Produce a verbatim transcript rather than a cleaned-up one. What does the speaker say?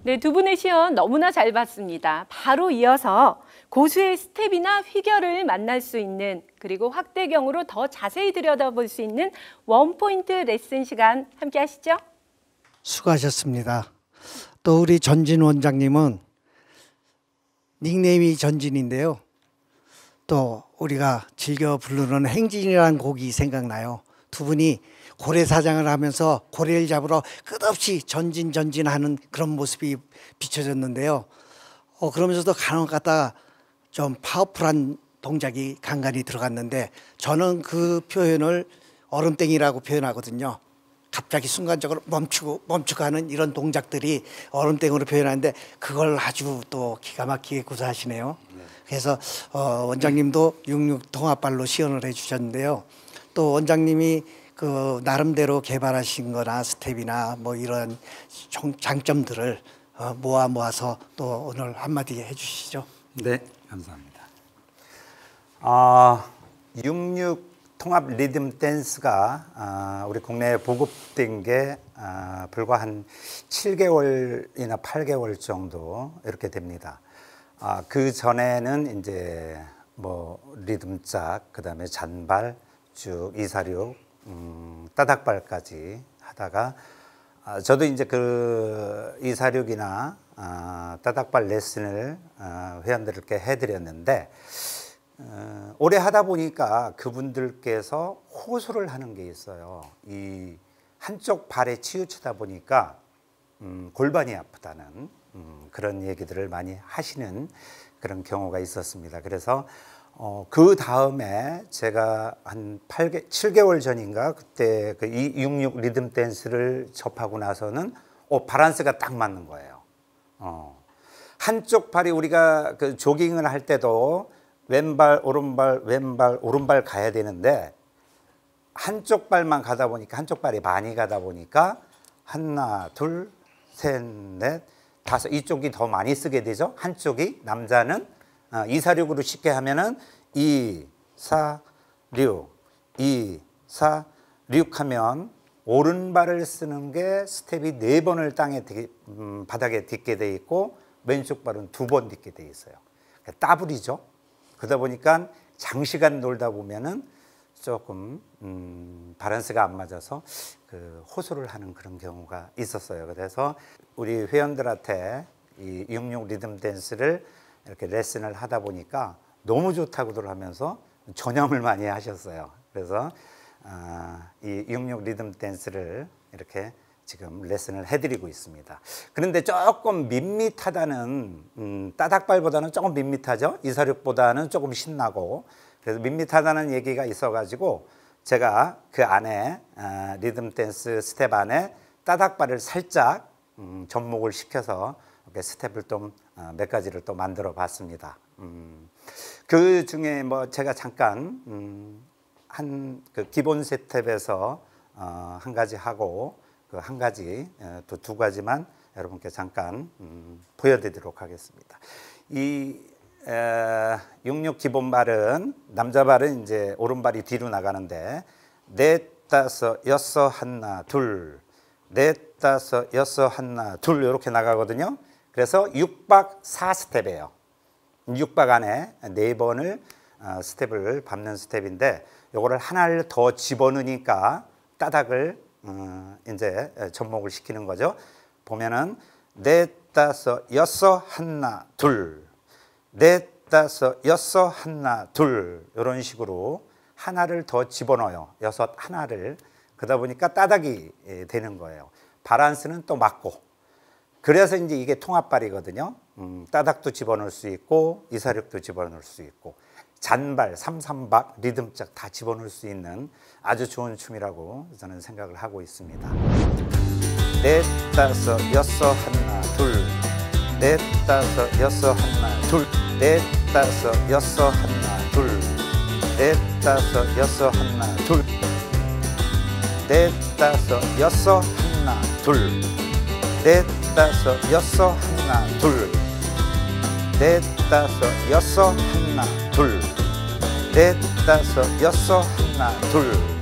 네, 두 분의 시연 너무나 잘 봤습니다. 바로 이어서 고수의 스텝이나 휘결을 만날 수 있는, 그리고 확대경으로 더 자세히 들여다볼 수 있는 원포인트 레슨 시간 함께 하시죠. 수고하셨습니다. 또 우리 전진 원장님은 닉네임이 전진인데요. 또 우리가 즐겨 부르는 행진이라는 곡이 생각나요. 두 분이 고래사장을 하면서 고래를 잡으러 끝없이 전진 전진하는 그런 모습이 비춰졌는데요. 어, 그러면서도 간혹 가다가 좀 파워풀한 동작이 간간히 들어갔는데, 저는 그 표현을 얼음땡이라고 표현하거든요. 갑자기 순간적으로 멈추고 멈추고 하는 이런 동작들이 얼음땡으로 표현하는데, 그걸 아주 또 기가 막히게 구사하시네요. 그래서 어, 원장님도 육육 통합발로 시연을 해주셨는데요. 또 원장님이 그 나름대로 개발하신 거나 스텝이나 뭐 이런 장점들을 어, 모아 모아서 또 오늘 한마디 해주시죠. 네, 감사합니다. 아, 육육 통합 리듬 댄스가 아, 우리 국내에 보급된 게 아, 불과 한 칠 개월이나 팔 개월 정도 이렇게 됩니다. 아, 그 전에는 이제 뭐 리듬짝, 그 다음에 잔발, 쭉 이사륙, 음, 따닥발까지 하다가 아, 저도 이제 그 이사륙이나 아, 따닥발 레슨을 아, 회원들께 해드렸는데, 어, 오래 하다 보니까 그분들께서 호소를 하는 게 있어요. 이 한쪽 발에 치우치다 보니까 음, 골반이 아프다는 음, 그런 얘기들을 많이 하시는 그런 경우가 있었습니다. 그래서 어, 그 다음에 제가 한 팔 개, 칠 개월 전인가 그때 그 육육 리듬 댄스를 접하고 나서는 어, 밸런스가 딱 맞는 거예요. 어, 한쪽 발이 우리가 그 조깅을 할 때도 왼발, 오른발, 왼발, 오른발 가야 되는데, 한쪽 발만 가다 보니까, 한쪽 발이 많이 가다 보니까 하나, 둘, 셋, 넷, 다섯, 이쪽이 더 많이 쓰게 되죠. 한쪽이, 남자는 어, 이사륙으로 쉽게 하면은 이, 사, 육, 이, 사, 육 하면 오른발을 쓰는 게 스텝이 네 번을 땅에 디, 음, 바닥에 딛게 돼 있고, 왼쪽 발은 두 번 딛게 돼 있어요. 따블이죠. 그러다 보니까 장시간 놀다 보면은 조금 음, 밸런스가 안 맞아서 그 호소를 하는 그런 경우가 있었어요. 그래서 우리 회원들한테 이 육육 리듬 댄스를 이렇게 레슨을 하다 보니까 너무 좋다고들 하면서 전염을 많이 하셨어요. 그래서 아, 이 육육 리듬 댄스를 이렇게 지금 레슨을 해드리고 있습니다. 그런데 조금 밋밋하다는, 음, 따닥발보다는 조금 밋밋하죠. 이사륙보다는 조금 신나고, 그래서 밋밋하다는 얘기가 있어가지고 제가 그 안에 아, 리듬 댄스 스텝 안에 따닥발을 살짝 음, 접목을 시켜서 이렇게 스텝을 좀 몇 아, 가지를 또 만들어 봤습니다. 음, 그 중에 뭐 제가 잠깐 음, 한 그 기본 스텝에서 어, 한 가지 하고, 그 한 가지, 또 두 가지만 여러분께 잠깐 음, 보여드리도록 하겠습니다. 이 에, 육육 기본 발은, 남자 발은 이제 오른발이 뒤로 나가는데, 넷, 다섯, 여섯, 하나, 둘, 넷, 다섯, 여섯, 하나, 둘 이렇게 나가거든요. 그래서 육 박 사 스텝이에요. 육 박 안에 네 번을 어, 스텝을 밟는 스텝인데, 요거를 하나를 더 집어넣으니까 따닥을 어, 이제 접목을 시키는 거죠. 보면은 넷, 다섯, 여섯, 하나, 둘, 넷, 다섯, 여섯, 하나, 둘 이런 식으로 하나를 더 집어넣어요. 여섯 하나를. 그러다 보니까 따닥이 되는 거예요. 밸런스는 또 맞고. 그래서 이제 이게 통합발이거든요. 음, 따닥도 집어넣을 수 있고, 이사륙도 집어넣을 수 있고, 잔발, 삼삼박, 리듬짝 다 집어넣을 수 있는 아주 좋은 춤이라고 저는 생각을 하고 있습니다. 넷, 다섯, 여섯, 하나, 둘, 넷, 다섯, 여섯, 하나, 둘, 넷, 다섯, 여섯, 하나, 둘, 넷, 다섯, 여섯, 하나, 둘, 넷, 다섯, 여섯, 하나, 둘, 넷, 다섯, 여섯, 하나, 둘, 넷, 다섯, 여섯, 하나, 둘, 넷, 다섯, 여섯, 하나, 둘.